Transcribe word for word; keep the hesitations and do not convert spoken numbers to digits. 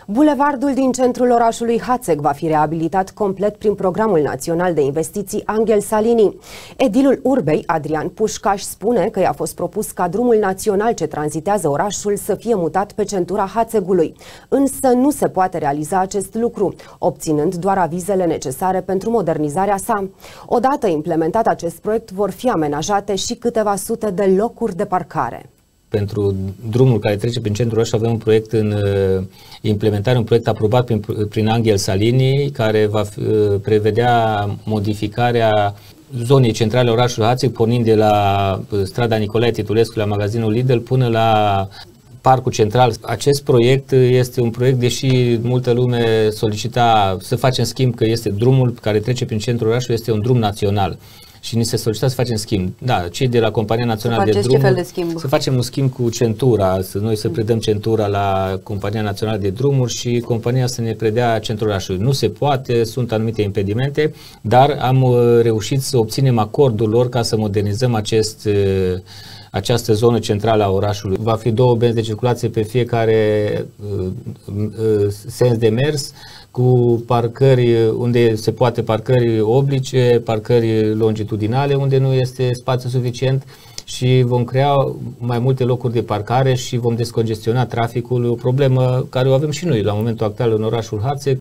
Bulevardul din centrul orașului Hațeg va fi reabilitat complet prin Programul Național de Investiții Angel Salini. Edilul Urbei, Adrian Pușcaș, spune că i-a fost propus ca drumul național ce tranzitează orașul să fie mutat pe centura Hațegului. Însă nu se poate realiza acest lucru, obținând doar avizele necesare pentru modernizarea sa. Odată implementat acest proiect, vor fi amenajate și câteva sute de locuri de parcare. Pentru drumul care trece prin centrul orașului avem un proiect în uh, implementare, un proiect aprobat prin, prin Angel Salini, care va uh, prevedea modificarea zonei centrale a orașului Hațeg, pornind de la uh, strada Nicolae Titulescu, la magazinul Lidl, până la Parcul Central. Acest proiect este un proiect, deși multă lume solicita să facem schimb, că este drumul care trece prin centrul orașului, este un drum național. Și ni se solicita să facem schimb. Da, cei de la Compania Națională de Drumuri, de schimb? să facem un schimb cu centura, să noi să predăm centura la Compania Națională de Drumuri și compania să ne predea centrul orașului. Nu se poate, sunt anumite impedimente, dar am reușit să obținem acordul lor ca să modernizăm acest, această zonă centrală a orașului. Va fi două benzi de circulație pe fiecare uh, uh, sens de mers, cu parcări unde se poate, parcări oblice, parcări longitudinale unde nu este spațiu suficient, și vom crea mai multe locuri de parcare și vom descongestiona traficul, o problemă care o avem și noi la momentul actual în orașul Hațeg.